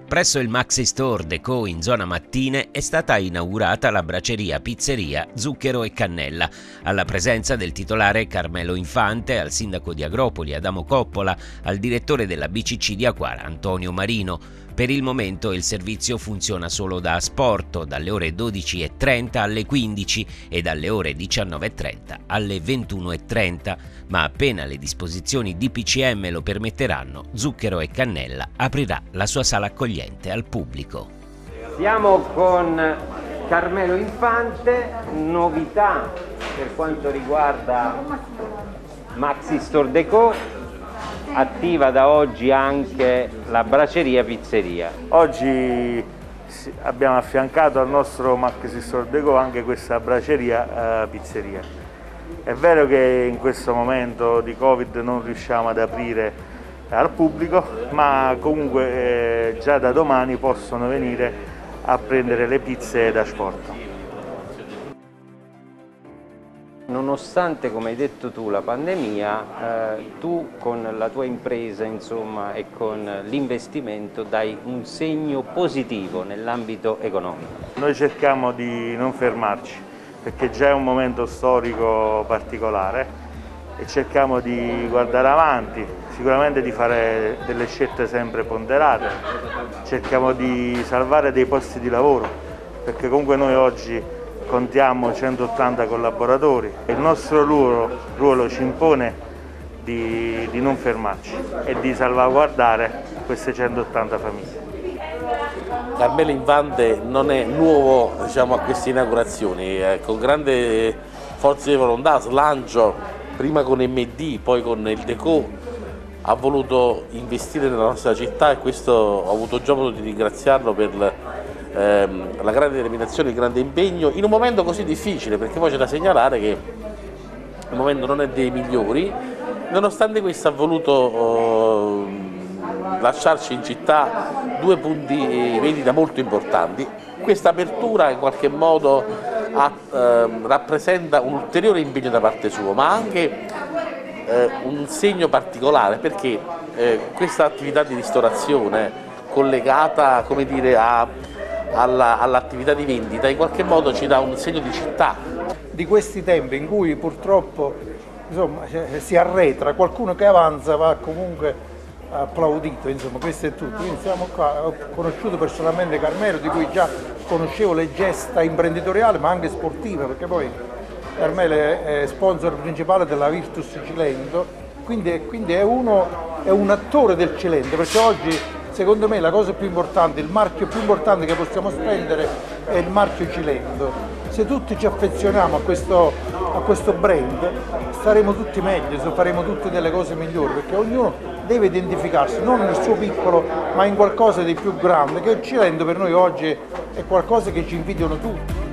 Presso il Maxi Store Deco in zona Mattine è stata inaugurata la braceria pizzeria Zucchero e Cannella, alla presenza del titolare Carmelo Infante, al sindaco di Agropoli Adamo Coppola, al direttore della BCC di Acquara Antonio Marino. Per il momento il servizio funziona solo da asporto, dalle ore 12:30 alle 15 e dalle ore 19:30 alle 21:30, ma appena le disposizioni DPCM lo permetteranno, Zucchero e Cannella aprirà la sua sala accogliente al pubblico. Siamo con Carmelo Infante, novità per quanto riguarda Maxi Store Deco. Attiva da oggi anche la braceria pizzeria. Oggi abbiamo affiancato al nostro Maxi Store Deco anche questa braceria pizzeria. È vero che in questo momento di Covid non riusciamo ad aprire al pubblico, ma comunque già da domani possono venire a prendere le pizze da asporto. Nonostante, come hai detto tu, la pandemia, tu con la tua impresa, insomma, e con l'investimento dai un segno positivo nell'ambito economico. Noi cerchiamo di non fermarci, perché già è un momento storico particolare e cerchiamo di guardare avanti, sicuramente di fare delle scelte sempre ponderate, cerchiamo di salvare dei posti di lavoro, perché comunque noi oggi contiamo 180 collaboratori e il nostro ruolo ci impone di non fermarci e di salvaguardare queste 180 famiglie. Carmelo Infante non è nuovo, diciamo, a queste inaugurazioni, con grande forza di volontà, slancio, prima con MD, poi con il Deco, ha voluto investire nella nostra città e questo ho avuto già modo di ringraziarlo per la grande determinazione e il grande impegno in un momento così difficile, perché poi c'è da segnalare che il momento non è dei migliori. Nonostante questo ha voluto lasciarci in città due punti vendita molto importanti. Questa apertura in qualche modo rappresenta un ulteriore impegno da parte sua, ma anche un segno particolare, perché questa attività di ristorazione collegata, come dire, all'attività di vendita in qualche modo ci dà un segno di città. Di questi tempi in cui purtroppo, insomma, si arretra, qualcuno che avanza va comunque applaudito, insomma, questo è tutto. Quindi siamo qua, ho conosciuto personalmente Carmelo, di cui già conoscevo le gesta imprenditoriali ma anche sportive, perché poi Carmelo è sponsor principale della Virtus Cilento, quindi è un attore del Cilento, perché oggi secondo me la cosa più importante, il marchio più importante che possiamo spendere è il marchio Cilento. Se tutti ci affezioniamo a questo brand staremo tutti meglio, faremo tutte delle cose migliori, perché ognuno deve identificarsi non nel suo piccolo ma in qualcosa di più grande, che il Cilento per noi oggi è qualcosa che ci invidiano tutti.